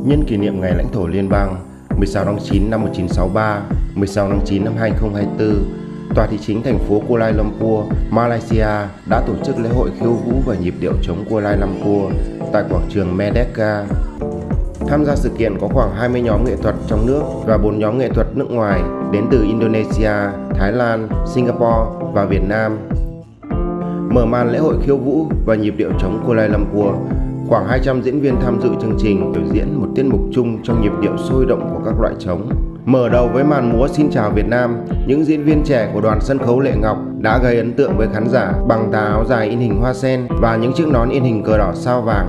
Nhân kỷ niệm ngày lãnh thổ liên bang 16 tháng 9 năm 1963, 16 tháng 9 năm 2024, Tòa thị chính thành phố Kuala Lumpur, Malaysia đã tổ chức lễ hội khiêu vũ và nhịp điệu trống Kuala Lumpur tại quảng trường Merdeka. Tham gia sự kiện có khoảng 20 nhóm nghệ thuật trong nước và 4 nhóm nghệ thuật nước ngoài đến từ Indonesia, Thái Lan, Singapore và Việt Nam. Mở màn lễ hội khiêu vũ và nhịp điệu trống Kuala Lumpur, khoảng 200 diễn viên tham dự chương trình biểu diễn một tiết mục chung trong nhịp điệu sôi động của các loại trống. Mở đầu với màn múa Xin chào Việt Nam, những diễn viên trẻ của đoàn sân khấu Lệ Ngọc đã gây ấn tượng với khán giả bằng tà áo dài in hình hoa sen và những chiếc nón in hình cờ đỏ sao vàng.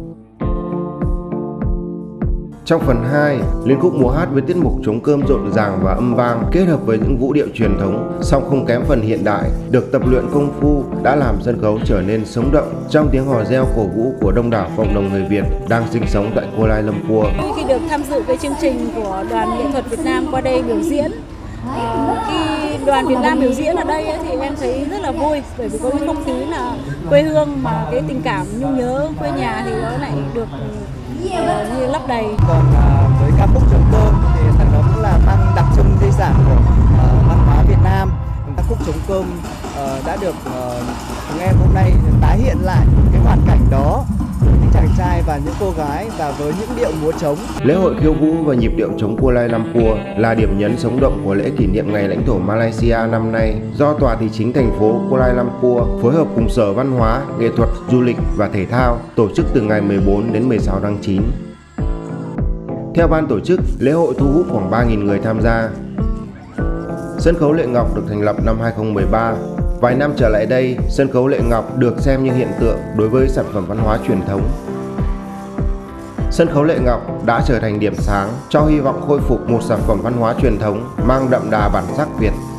Trong phần 2, liên khúc múa hát với tiết mục trống cơm rộn ràng và âm vang kết hợp với những vũ điệu truyền thống song không kém phần hiện đại, được tập luyện công phu đã làm sân khấu trở nên sống động trong tiếng hò reo cổ vũ của đông đảo cộng đồng người Việt đang sinh sống tại Kuala Lumpur. Khi được tham dự cái chương trình của đoàn nghệ thuật Việt Nam qua đây biểu diễn, khi đoàn Việt Nam biểu diễn ở đây thì em thấy rất là vui, bởi vì có cái không khí là quê hương mà cái tình cảm nhung nhớ quê nhà thì nó lại được như lấp đầy. Còn với ca khúc trống cơm thì sản đó cũng là mang đặc trưng di sản của văn hóa Việt Nam. Ca khúc trống cơm đã được chúng em hôm nay tái hiện lại cái hoàn cảnh đó, những chàng trai và những cô gái và với những điệu múa trống. Lễ hội khiêu vũ và nhịp điệu trống Kuala Lumpur là điểm nhấn sống động của lễ kỷ niệm ngày lãnh thổ Malaysia năm nay do Tòa thị chính thành phố Kuala Lumpur phối hợp cùng Sở Văn hóa, Nghệ thuật, Du lịch và Thể thao tổ chức từ ngày 14 đến 16 tháng 9. Theo ban tổ chức, lễ hội thu hút khoảng 3.000 người tham gia. Sân khấu Lệ Ngọc được thành lập năm 2013. Vài năm trở lại đây, sân khấu Lệ Ngọc được xem như hiện tượng đối với sản phẩm văn hóa truyền thống. Sân khấu Lệ Ngọc đã trở thành điểm sáng cho hy vọng khôi phục một sản phẩm văn hóa truyền thống mang đậm đà bản sắc Việt.